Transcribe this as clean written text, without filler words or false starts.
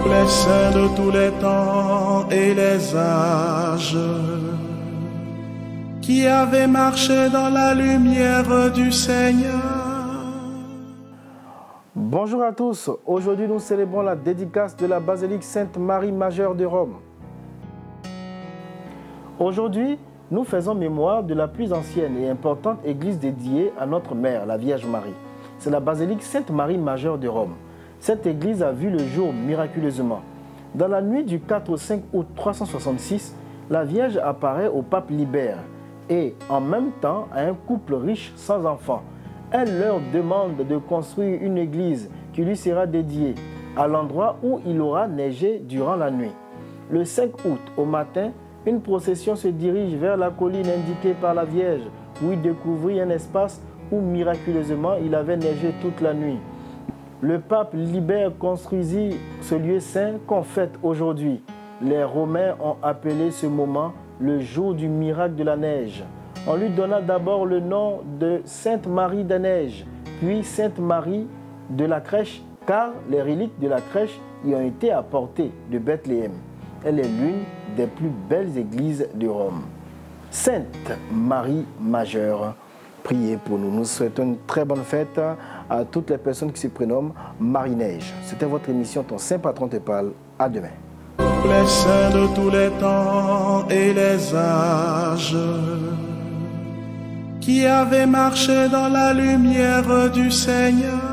les saints de tous les temps et les âges, qui avaient marché dans la lumière du Seigneur. Bonjour à tous, aujourd'hui nous célébrons la dédicace de la basilique Sainte-Marie Majeure de Rome. Aujourd'hui, nous faisons mémoire de la plus ancienne et importante église dédiée à notre mère, la Vierge Marie. C'est la basilique Sainte-Marie Majeure de Rome. Cette église a vu le jour miraculeusement. Dans la nuit du 4 au 5 août 366, la Vierge apparaît au pape Libère et en même temps à un couple riche sans enfants. Elle leur demande de construire une église qui lui sera dédiée à l'endroit où il aura neigé durant la nuit. Le 5 août au matin, une procession se dirige vers la colline indiquée par la Vierge où il découvrit un espace où miraculeusement il avait neigé toute la nuit. Le pape Libère construisit ce lieu saint qu'on fête aujourd'hui. Les Romains ont appelé ce moment le jour du miracle de la neige. On lui donna d'abord le nom de Sainte Marie des Neiges, puis Sainte Marie de la Crèche, car les reliques de la crèche y ont été apportées de Bethléem. Elle est l'une des plus belles églises de Rome. Sainte Marie Majeure, priez pour nous. Nous souhaitons une très bonne fête à toutes les personnes qui se prénomment Marie-Neige. C'était votre émission Ton Saint Patron te parle. À demain. Les saints de tous les temps et les âges, qui avaient marché dans la lumière du Seigneur.